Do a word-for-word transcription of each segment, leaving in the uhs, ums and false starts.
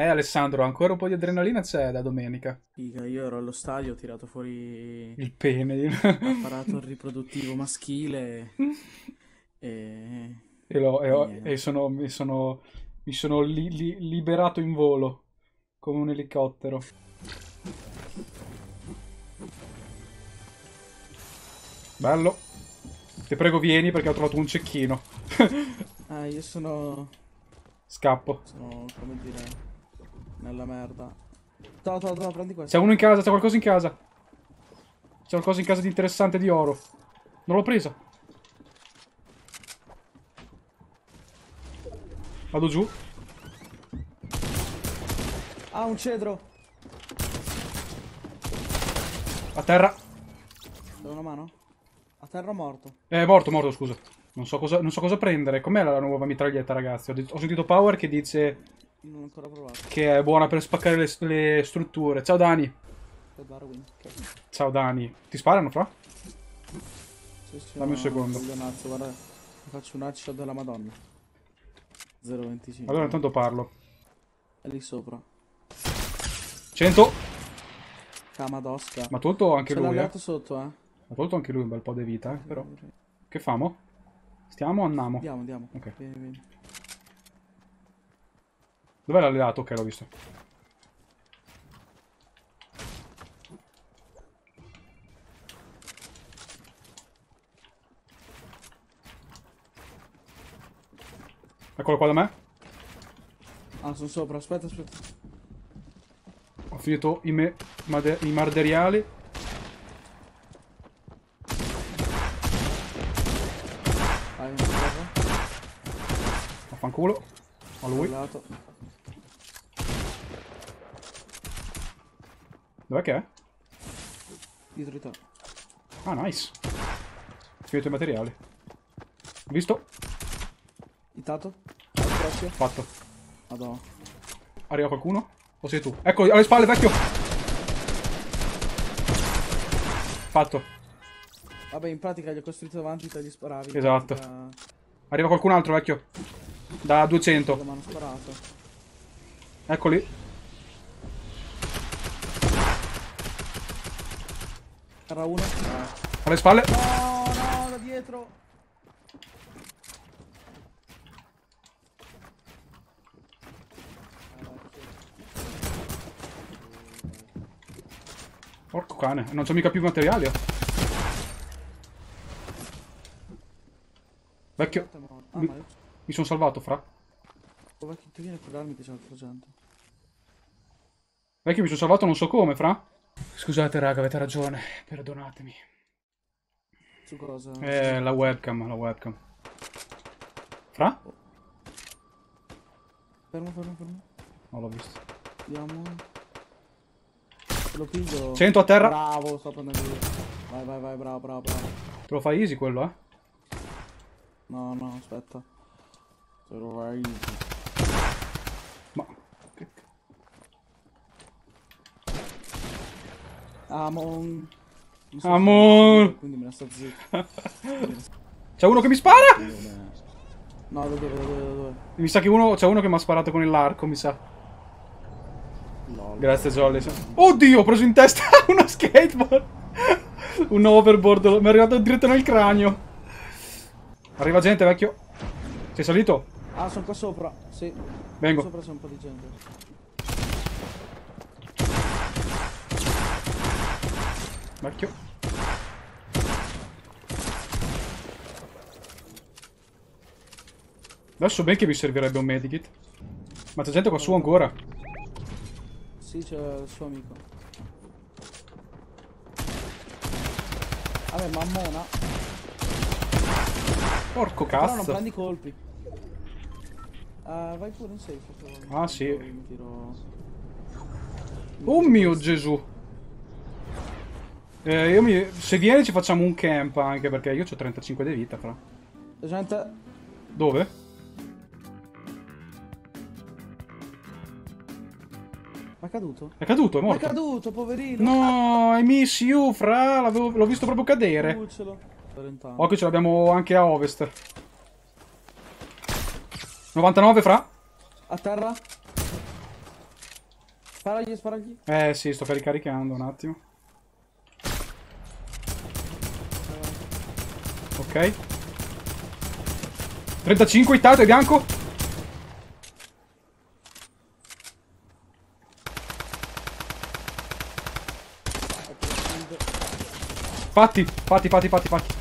Eh Alessandro, ancora un po' di adrenalina c'è da domenica. Figa, io ero allo stadio, ho tirato fuori Il pene. l'apparato riproduttivo maschile e... E, l'ho- e e ho- e niente. sono, mi sono, mi sono li- li- liberato in volo, come un elicottero. Bello. Ti prego vieni perché ho trovato un cecchino. Ah, io sono... Scappo. sono, come dire, nella merda. No, no, no, prendi C'è questo. uno in casa, c'è qualcosa in casa. C'è qualcosa in casa di interessante di oro. Non l'ho presa. Vado giù. Ah, un cedro! A terra. Dai una mano? A terra morto. È morto, morto, scusa. Non so cosa, non so cosa prendere. Com'è la nuova mitraglietta, ragazzi? Ho, detto- ho sentito Power che dice Non ho ancora provato. che è buona per spaccare le, le strutture. Ciao Dani. Per Darwin. Ok. Ciao Dani. Ti sparano, fra? Sì, sì, Dammi un no, secondo. coglionazzo, guarda. Mi faccio un headshot della Madonna. zero virgola venticinque. Allora intanto parlo. È lì sopra. cento. Camadosca. Ma ha tolto anche C'è lui, eh. l'alleato sotto, eh. Ha tolto anche lui un bel po' di vita, eh, però. Che famo? Stiamo o andiamo? Andiamo, andiamo. Ok. Vieni, vieni. Dov'è l'alleato? Ok, l'ho visto. Eccolo qua da me. Ah, sono sopra. Aspetta, aspetta. Ho finito i, me made i materiali. Vai, una terra. Affanculo. A lui. Lato. Dov'è che è? Dietro di te. Ah, nice. Ho finito i materiali. Visto? Itato. Prossimo. Fatto. Madonna. Arriva qualcuno? O sei tu? Ecco, alle spalle, vecchio! Fatto. Vabbè, in pratica gli ho costruito davanti, te gli sparavi. Esatto. Da Arriva qualcun altro, vecchio. Da duecento. mi hanno sparato. Eccoli. Era uno. Alle spalle. No, no, da dietro. Porco cane. Non c'ho mica più materiali. eh. Vecchio. Ah, Mi, ma io... mi sono salvato, fra. Dov'è che ti viene a curarmi che c'è altra gente? Vecchio, mi sono salvato non so come, fra. Scusate, raga, avete ragione. Perdonatemi. Su cosa? Eh, la webcam, la webcam. Fra? Fermo, fermo, fermo. Non l'ho visto. Andiamo. Lo piglio. cento a terra. Bravo, sto prendendo io. Vai, vai, vai, bravo, bravo, bravo. Te lo fai easy quello, eh? No, no, aspetta. Se lo vai. Ma... che- Amon. Non so Amon. se- Quindi me ne sta zitto. C'è uno che mi spara! No, da dove, da dove, da dove? Mi sa che uno... C'è uno che mi ha sparato con l'arco, mi sa. Lol. Grazie, Jolly. Oddio, ho preso in testa uno skateboard. Un overboard. Mi è arrivato diretto nel cranio. Arriva gente, vecchio. Sei salito? Ah, sono qua sopra. Sì. Vengo. Qua sopra c'è un po' di gente. Vecchio. Adesso ben che mi servirebbe un medikit. Ma c'è gente qua su ancora. Sì, c'è il suo amico. Vabbè, mammona. Porco Però non cazzo. prendi colpi. Uh, vai pure in safe. se vuoi. Ah, sì. Poi mi tiro... Oh mio Gesù. Eh, io mi... Se vieni ci facciamo un camp anche perché io ho trentacinque di vita, fra. La gente... Dove? Ma è caduto? È caduto, è Ma è morto. caduto, poverino. No, I miss you, fra. L'avevo- L'ho visto proprio cadere. Cucciolo. trenta. Occhio, ce l'abbiamo anche a ovest. novantanove, fra. A terra? Sparagli, sparagli. Eh sì, sto ricaricando un attimo. Ok. trentacinque hittato, è bianco. Fatti, fatti, fatti, fatti, fatti.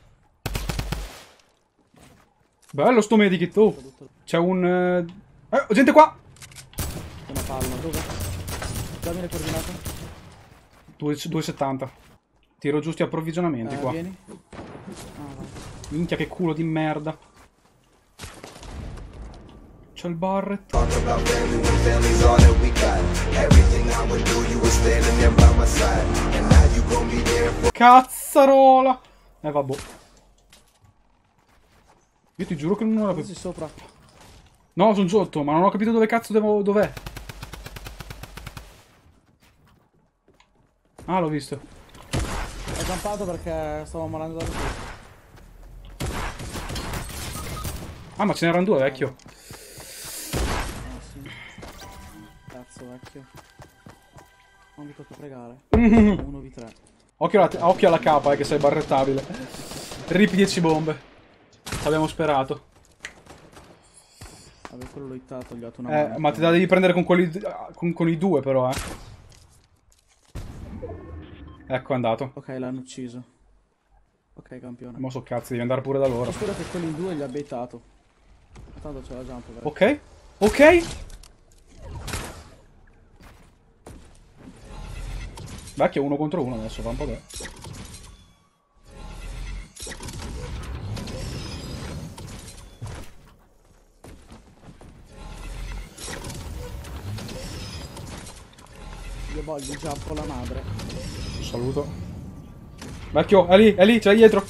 Bello sto medikit, oh. C'è un... Eh, eh, gente qua! Una palla, dove? Dammi le coordinate. due e settanta. Tiro giusti approvvigionamenti Eh, qua. vieni. Ah, vai. Minchia che culo di merda. C'è il barret. Talk about family when family's all that we got. Everything I went through, you were standing there by my side. And now you gon' be there for Cazzarola! Eh vabbè. Io ti giuro che non ho Così capito. sopra. No, sono sotto, ma non ho capito dove cazzo devo... dov'è. Ah, l'ho visto. Ho campato perché stavo morendo da sotto. Ah, ma ce n'erano due, vecchio. Ah, sì. Cazzo, vecchio. Non vi tocca pregare. uno v tre. Occhio alla, occhio alla capa, eh, che sei barrettabile. Rip dieci bombe. Abbiamo sperato. Vabbè, quello l'ho hittato, gli ho dato una Eh, mano. ma te la devi prendere con quelli... con, con i due, però, eh. Ecco, è andato. Ok, l'hanno ucciso. Ok, campione. Mo so cazzo, devi andare pure da loro. Spero che quelli in due gli abbia hittato. Tanto c'è la jump, vero? Ok? Ok? Vecchio, uno contro uno adesso, fa un po' che... Io voglio giappo la madre. Saluto. Vecchio, è lì, è lì, c'è dietro.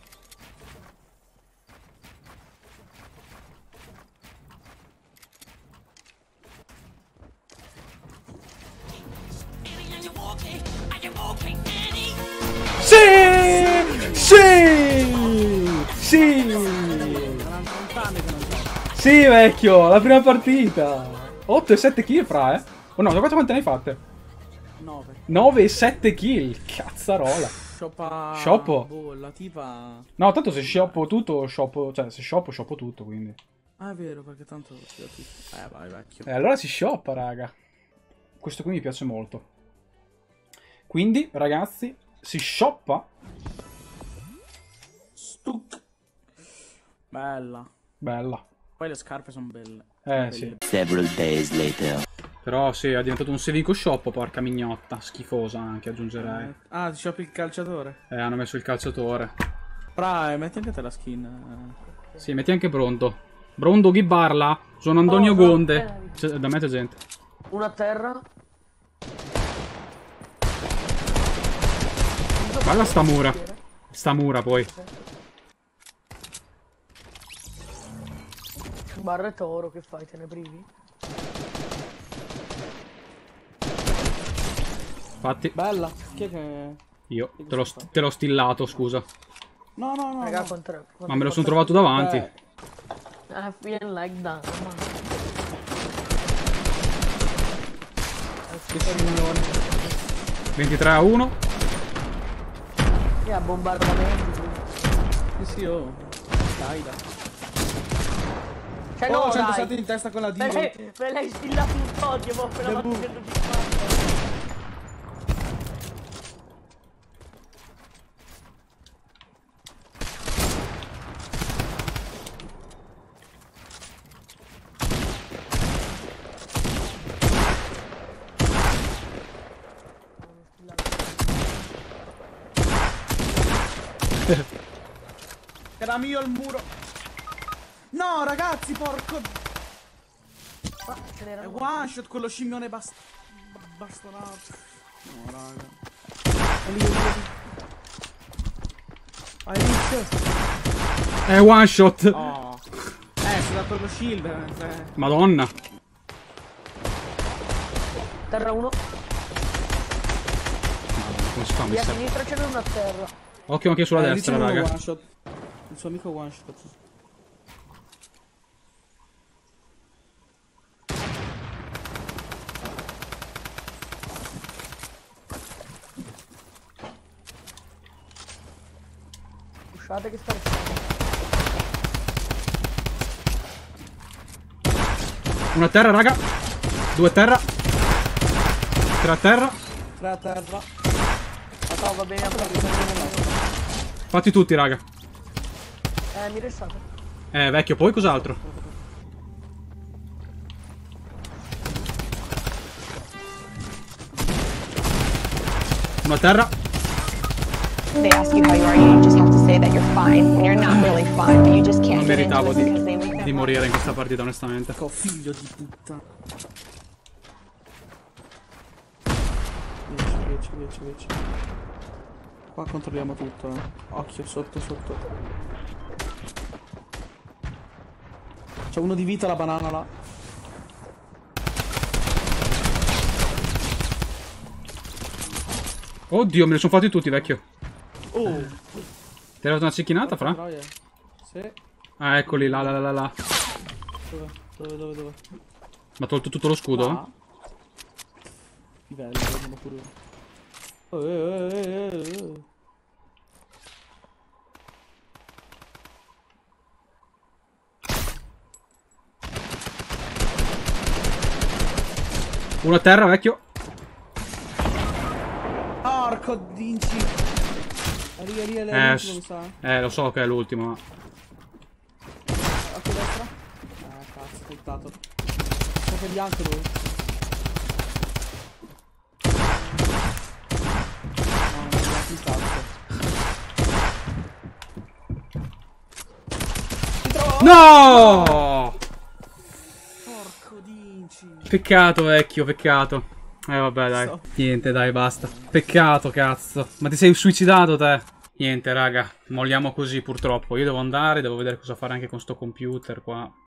Sì! Sì! Sì! quarant'anni che non gioco. Sì, vecchio, la prima partita. otto e sette kill, fra, eh. Oh no, guarda quante ne hai fatte. nove. nove e sette kill. Cazzarola. Shoppa... Shoppo? Boh, la tipa... No, tanto se shoppo tutto, shoppo... Cioè, se shoppo, shoppo tutto, quindi. Ah, è vero, perché tanto... si dà tutto. Eh, vai, vecchio. E allora si shoppa, raga. Questo qui mi piace molto. Quindi, ragazzi, si shoppa. Stuc. Bella. Bella. Poi le scarpe sono belle. Eh, sì. Several days later. Però sì, è diventato un Sevinco shop, porca mignotta. Schifosa anche, aggiungerei. Eh, ah, ti shoppi il calciatore? Eh, hanno messo il calciatore. Bra, metti anche te la skin. Sì, metti anche Brondo. Brondo chi parla? Sono Antonio Oh, Gonde. C'è- da me c'è gente. Una a terra. Guarda sta mura. Sta mura poi. Barret oro, che fai? Te ne privi? Infatti, Bella. Chi è che... io te l'ho st- te l'ho stillato, scusa. No, no, no. Raga, no. quanto, Ma me lo sono trovato davanti. Eh, I feel like that, man. che signore. ventitré a uno. Che ha bombardamenti. Sì, sì, oh. Dai, dai. Cioè, Oh, no, centosette dai. in testa con la Me diva. l'hai, me l'hai stillato un podio, ma appena fatto Debu. centocinquanta. Era mio il muro. No, ragazzi, porco. Ma ce n'era È uno. one shot quello scimmione bast... bastonato. No, raga. È lì, è lì, è lì. Hai visto? È one shot. Oh. Eh, si è dato lo shield. Eh. Madonna. Terra uno. Come si fa a Lì a messa? sinistra ce n'è uno a terra. Occhio anche sulla Eh, lì destra, c'è uno raga. one shot. Il suo amico one shot. Guardate che sta restando. Una a terra, raga. Due a terra. Tre a terra. Tre a terra. Ah, no, va bene, ha preso. Fatti tutti, raga. Eh, mi restate. Eh, vecchio, poi cos'altro? Una a terra. They ask you how you are, you just have to say that you're fine when you're not really fine, but you just can't Non get into meritavo it di, because they make di them morire in questa partita, onestamente. Ecco, figlio di puttana. Vieci, vieci, vieci, vieci. Qua controlliamo tutto, eh. Occhio, sotto, sotto. C'è uno di vita, la banana là. Oddio, me ne sono fatti tutti, vecchio. Oh! Ti hai dato una cecchinata, fra? Troia. Sì. Ah, eccoli, là, là, là, là, là. Dove? Dove, dove, dove? Ma ha tolto tutto lo scudo? Ah. Livello, vediamo pure io. Oh, eh, eh, eh, eh, eh. Uno a terra, vecchio. Porco dinci. Lì, lì, lì, Eh, l'ultimo, mi sa. eh, lo so che è l'ultimo, ma... A che destra? Eh, cazzo, buttato. So che è bianco lui. No, non è bianco il cazzo. Ti trovo! No! Porco dinci. Peccato, vecchio, peccato. Eh, vabbè, dai. So. Niente, dai, basta. Peccato, cazzo. Ma ti sei suicidato, te? Niente, raga. Molliamo così, purtroppo. Io devo andare, devo vedere cosa fare anche con sto computer qua.